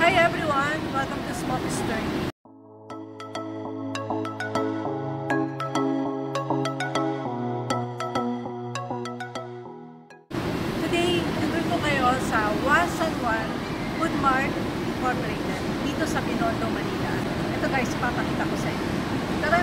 Hi everyone! Welcome to Smokey's Journey. Today, nandito kayo sa Wasan One Food Mart Incorporated dito sa Binondo, Manila. Ito guys, papakita ko sa inyo. Tara!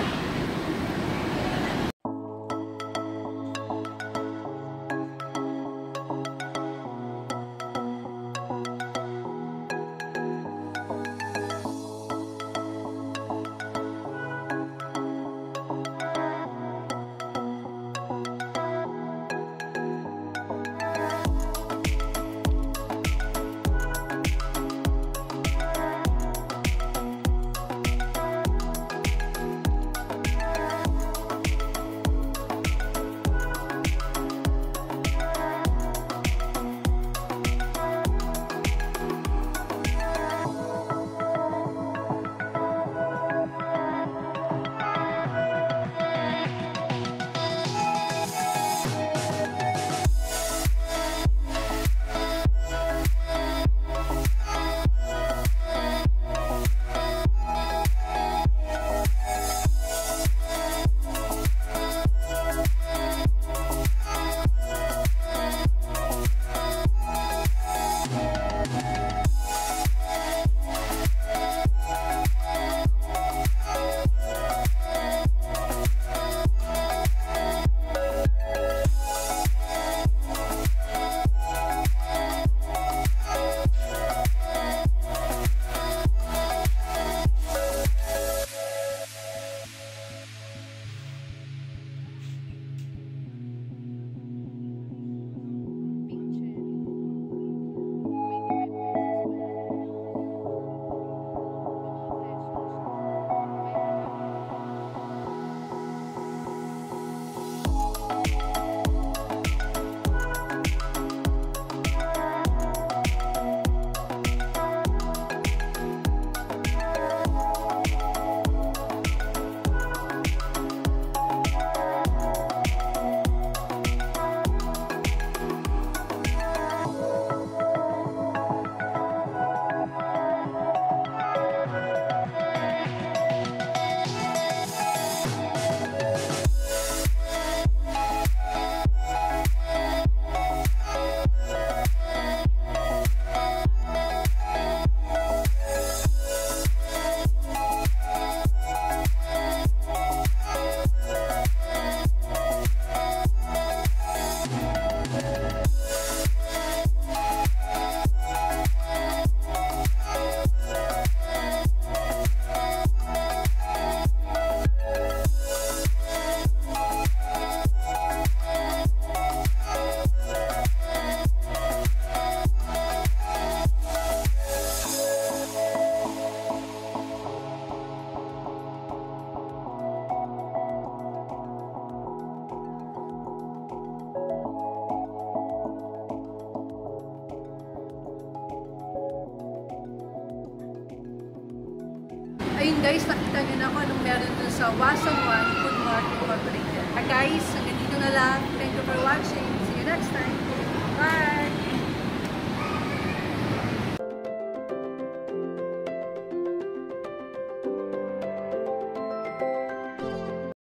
Ayun guys, nakita nyo na kung anong meron dun sa Wasan One Food Mart Incorporated. Guys, hanggang dito na lang. Thank you for watching. See you next time. Bye!